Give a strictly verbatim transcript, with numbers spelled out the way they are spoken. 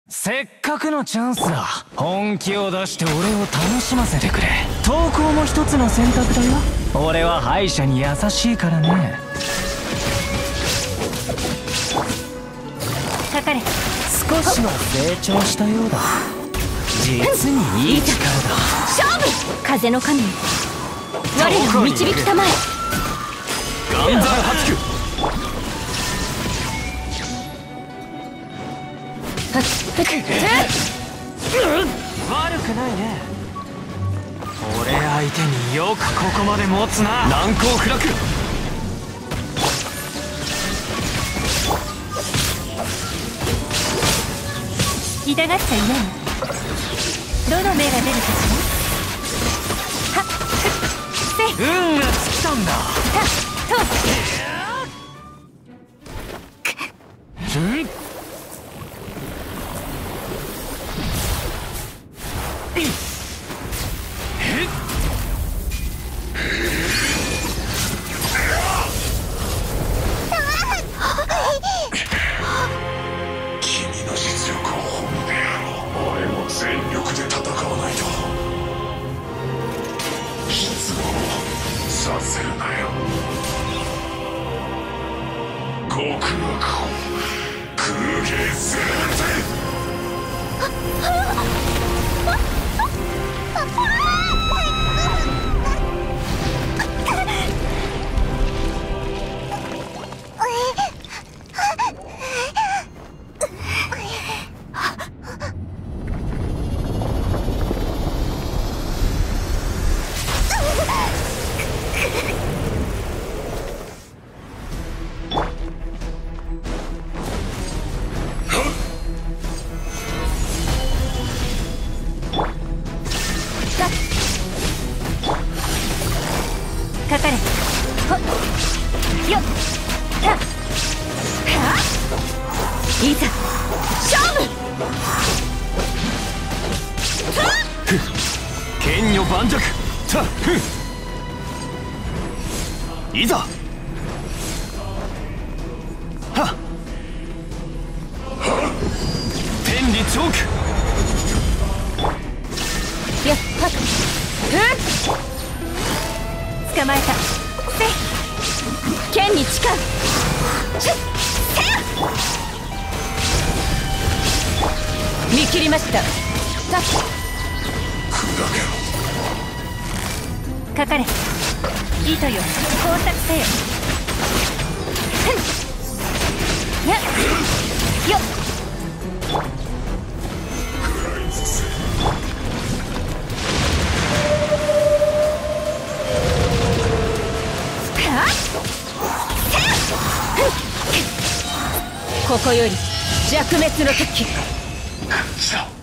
せっかくのチャンスだ。本気を出して俺を楽しませてくれ。投稿も一つの選択だよ。俺は敗者に優しいからね。 かかれ。 少しは成長したようだ。実にいい力だ。 勝負。風の神、我らを導きたまえ。 岩山八九。悪くないね。俺相手によくここまで持つな。難攻不落。 痛がっちゃいない。どの目が出るかしら。はっせ運が尽きたんだ。 たとうん君の実力を褒めてやろう。俺も全力で戦わないと。失望させるなよ。極悪を空芸するぜ。 かかれ。ほっよっはっはいざ勝負。 剣女盤石。たっいざ。はっ天理チョーク。 よっはっうん捕まえた。せ剣に誓う。せ見切りました。た砕けろ。 かかれ。糸よ工作せよ。やっよっ食らいつせ。 ここより弱滅の時。 さあ